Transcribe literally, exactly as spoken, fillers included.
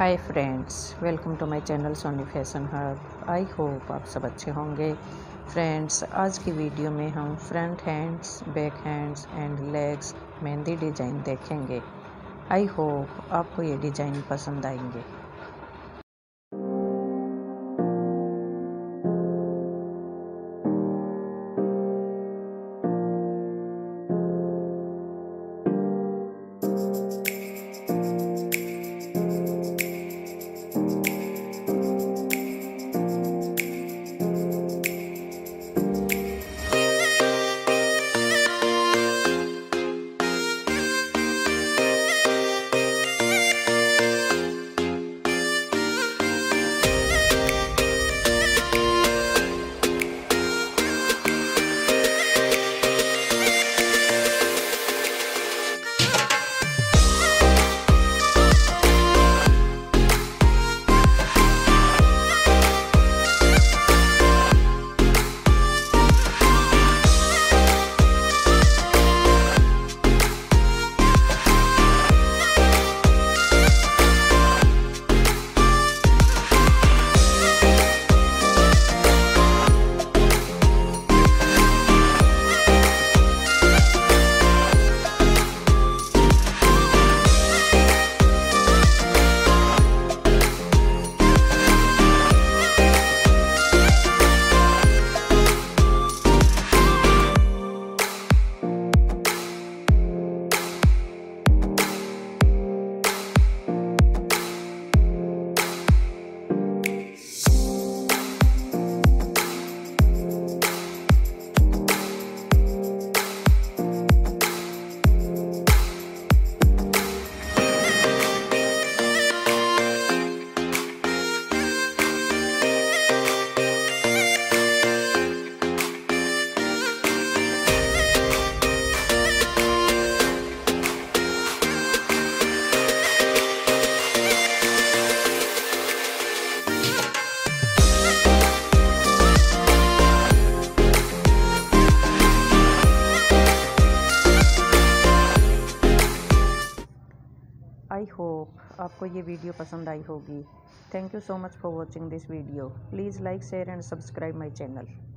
Hi friends, welcome to my channel Sony fashion hub. I hope आप सब अच्छे होंगे। फ्रेंड्स, आज की वीडियो में हम front hands, back hands and legs mehndi design देखेंगे। आई होप आपको ये डिज़ाइन पसंद आएंगे। आई होप आपको ये वीडियो पसंद आई होगी। Thank you so much for watching this video. Please like, share and subscribe my channel.